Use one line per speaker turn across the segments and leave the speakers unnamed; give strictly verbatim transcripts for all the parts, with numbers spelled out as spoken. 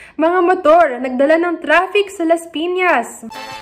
Mga motor nagdala ng traffic sa Las Piñas.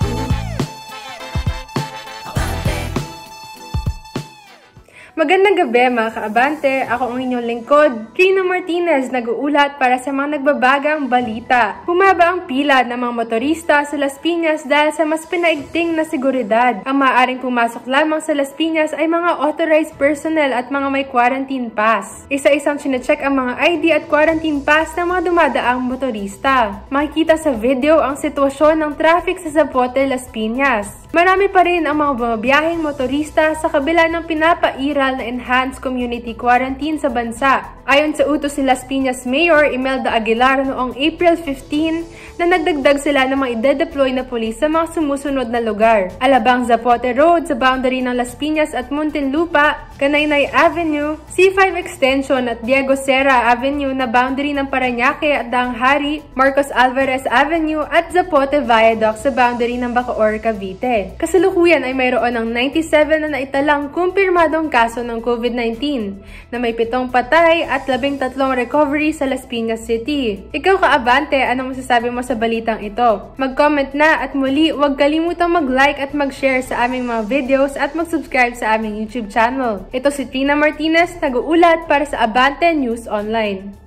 Magandang gabi mga kaabante, ako ang inyong lingkod, Trina Martinez, nag-uulat para sa mga nagbabagang balita. Bumaba ang pila ng mga motorista sa Las Piñas dahil sa mas pinaigting na seguridad. Ang maaaring pumasok lamang sa Las Piñas ay mga authorized personnel at mga may quarantine pass. Isa-isang sinecheck ang mga I D at quarantine pass ng mga dumadaang motorista. Makikita sa video ang sitwasyon ng traffic sa Zapote, Las Piñas. Marami pa rin ang mga bumabiyaheng motorista sa kabila ng pinapairal na enhanced community quarantine sa bansa. Ayon sa utos ni Las Piñas Mayor Imelda Aguilar noong April fifteen na nagdagdag sila ng mga ide-deploy na pulis sa mga sumusunod na lugar. Alabang Zapote Road sa boundary ng Las Piñas at Muntinlupa, Canaynay Avenue, C five Extension at Diego Serra Avenue na boundary ng Parañaque at Daanghari, Marcos Alvarez Avenue at Zapote Viaduct sa boundary ng Bacoor, Cavite. Kasalukuyan ay mayroon ng ninety-seven na naitalang kumpirmadong kaso ng COVID nineteen na may pitong patay at labing tatlong recovery sa Las Piñas City. Ikaw kaabante, anong masasabi mo sa balitang ito? Mag-comment na at muli huwag kalimutang mag-like at mag-share sa aming mga videos at mag-subscribe sa aming YouTube channel. Ito si Trina Martinez, nag-uulat para sa Abante News Online.